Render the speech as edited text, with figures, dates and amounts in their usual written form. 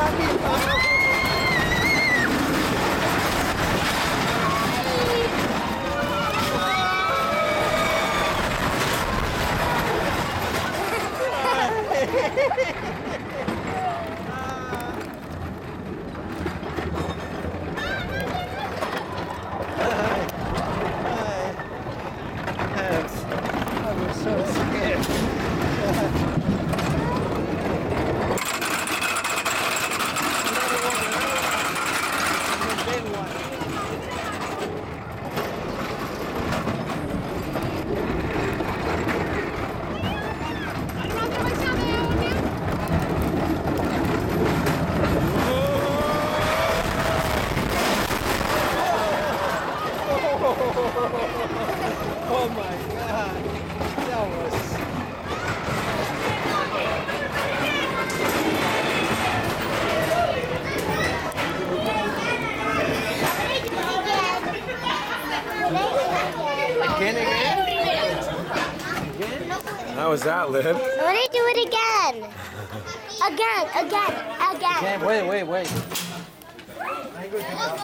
I was so scared. Oh my God, that was... Again? How was that, Liv? I want to do it again. Again. Wait.